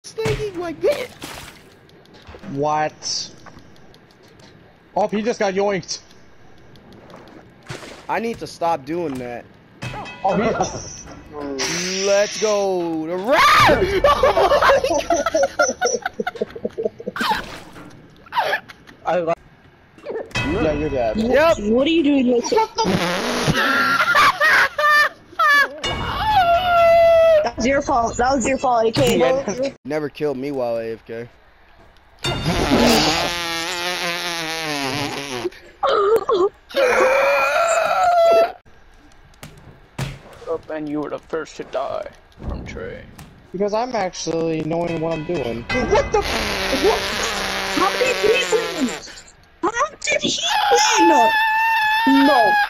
thinking like this. What? Oh, he just got yoinked. I need to stop doing that. Oh, he. Let's go. The rat! I like. Yeah, you're dead. Yep. What are you doing? That was your fault. That was your fault. Okay. Yeah, Never killed me while AFK. Up and you were the first to die from Trey. because I'm actually knowing what I'm doing. What the? What? How did he win? How did he win? No.